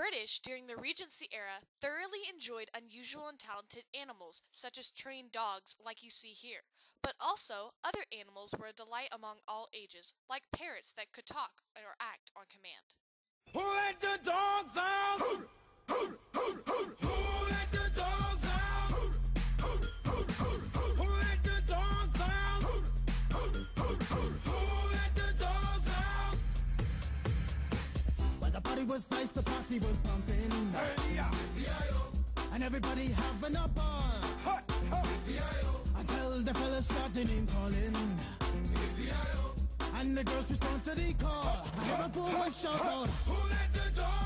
British during the Regency era thoroughly enjoyed unusual and talented animals, such as trained dogs like you see here, but also other animals were a delight among all ages, like parrots that could talk or act on command. Who let the dogs out? Who let the dogs out? Who let the dogs out? Who let the dogs out? Well, the party was nice, the party was pumping. Hey, yeah. And everybody having a ball. Until the fellas started name calling. And the girls respond to the call. I have a poor shout out. Who let the dogs